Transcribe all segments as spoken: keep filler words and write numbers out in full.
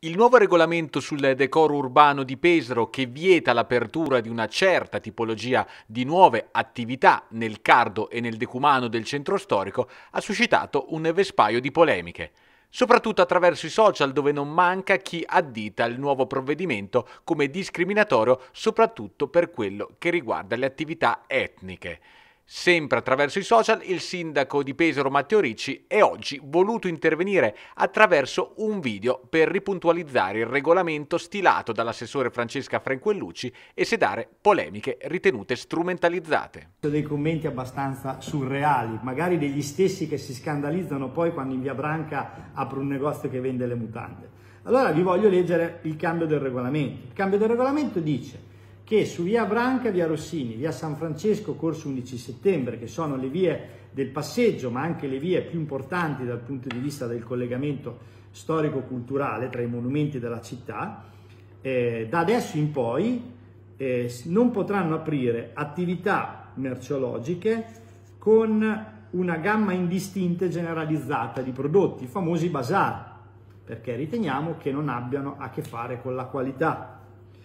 Il nuovo regolamento sul decoro urbano di Pesaro, che vieta l'apertura di una certa tipologia di nuove attività nel cardo e nel decumano del centro storico, ha suscitato un vespaio di polemiche, soprattutto attraverso i social, dove non manca chi addita il nuovo provvedimento come discriminatorio, soprattutto per quello che riguarda le attività etniche. Sempre attraverso i social, il sindaco di Pesaro Matteo Ricci è oggi voluto intervenire attraverso un video per ripuntualizzare il regolamento stilato dall'assessore Francesca Franquellucci e sedare polemiche ritenute strumentalizzate. Dei commenti abbastanza surreali, magari degli stessi che si scandalizzano poi quando in via Branca apre un negozio che vende le mutande. Allora vi voglio leggere il cambio del regolamento. Il cambio del regolamento dice che su via Branca, via Rossini, via San Francesco, corso undici settembre, che sono le vie del passeggio ma anche le vie più importanti dal punto di vista del collegamento storico-culturale tra i monumenti della città, eh, da adesso in poi eh, non potranno aprire attività merceologiche con una gamma indistinta e generalizzata di prodotti, i famosi bazar, perché riteniamo che non abbiano a che fare con la qualità.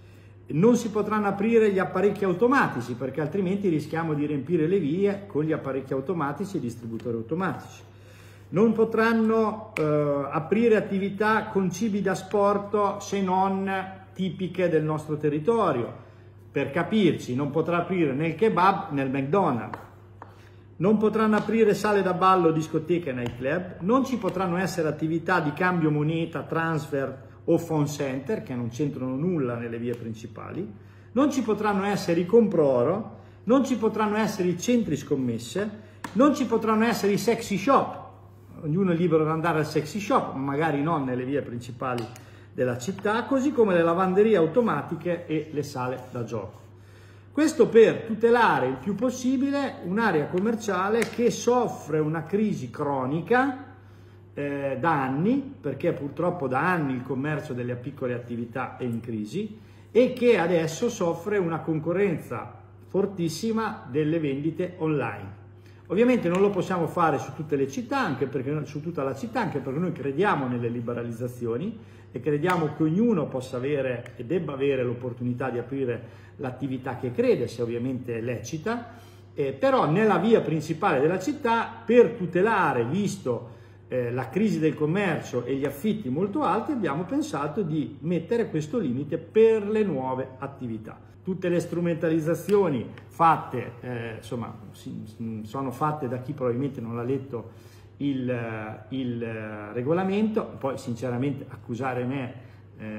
Non si potranno aprire gli apparecchi automatici, perché altrimenti rischiamo di riempire le vie con gli apparecchi automatici e i distributori automatici. Non potranno eh, aprire attività con cibi da sport se non tipiche del nostro territorio. Per capirci, non potrà aprire né il kebab né il McDonald's. Non potranno aprire sale da ballo, discoteche e nightclub. Non ci potranno essere attività di cambio moneta, transfer o phone center, che non c'entrano nulla nelle vie principali. Non ci potranno essere i compro-oro, non ci potranno essere i centri scommesse, non ci potranno essere i sexy shop. Ognuno è libero di andare al sexy shop, ma magari non nelle vie principali della città, così come le lavanderie automatiche e le sale da gioco. Questo per tutelare il più possibile un'area commerciale che soffre una crisi cronica Eh, da anni, perché purtroppo da anni il commercio delle piccole attività è in crisi e che adesso soffre una concorrenza fortissima delle vendite online. Ovviamente non lo possiamo fare su tutte le città, anche perché su tutta la città, anche perché noi crediamo nelle liberalizzazioni e crediamo che ognuno possa avere e debba avere l'opportunità di aprire l'attività che crede, se ovviamente è lecita, eh, però nella via principale della città, per tutelare, visto Eh, la crisi del commercio e gli affitti molto alti, abbiamo pensato di mettere questo limite per le nuove attività. Tutte le strumentalizzazioni fatte, eh, insomma, si, sono fatte da chi probabilmente non ha letto il, il regolamento. Poi sinceramente accusare me eh,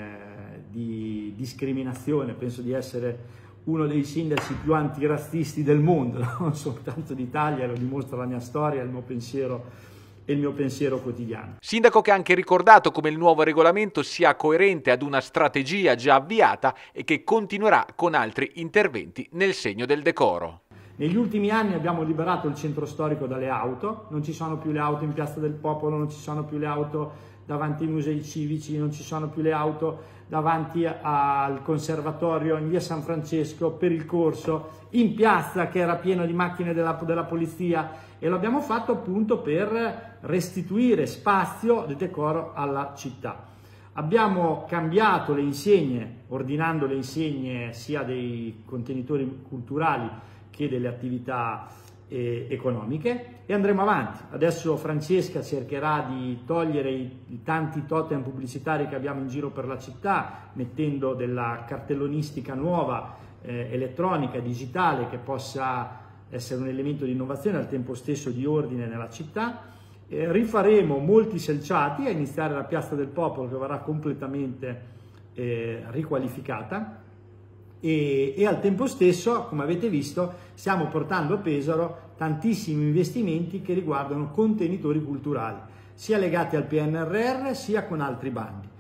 di discriminazione, penso di essere uno dei sindaci più antirazzisti del mondo, non soltanto d'Italia, lo dimostra la mia storia, il mio pensiero e il mio pensiero quotidiano. Sindaco che ha anche ricordato come il nuovo regolamento sia coerente ad una strategia già avviata e che continuerà con altri interventi nel segno del decoro. Negli ultimi anni abbiamo liberato il centro storico dalle auto, non ci sono più le auto in Piazza del Popolo, non ci sono più le auto davanti ai musei civici, non ci sono più le auto davanti al conservatorio in via San Francesco per il corso, in piazza che era pieno di macchine della, della polizia, e lo abbiamo fatto appunto per restituire spazio e decoro alla città. Abbiamo cambiato le insegne, ordinando le insegne sia dei contenitori culturali che delle attività eh, economiche, e andremo avanti. Adesso Francesca cercherà di togliere i, i tanti totem pubblicitari che abbiamo in giro per la città, mettendo della cartellonistica nuova, eh, elettronica, digitale, che possa essere un elemento di innovazione e al tempo stesso di ordine nella città. Eh, rifaremo molti selciati, a iniziare da Piazza del Popolo, che verrà completamente eh, riqualificata, e, e al tempo stesso, come avete visto, stiamo portando a Pesaro tantissimi investimenti che riguardano contenitori culturali, sia legati al P N R R sia con altri bandi.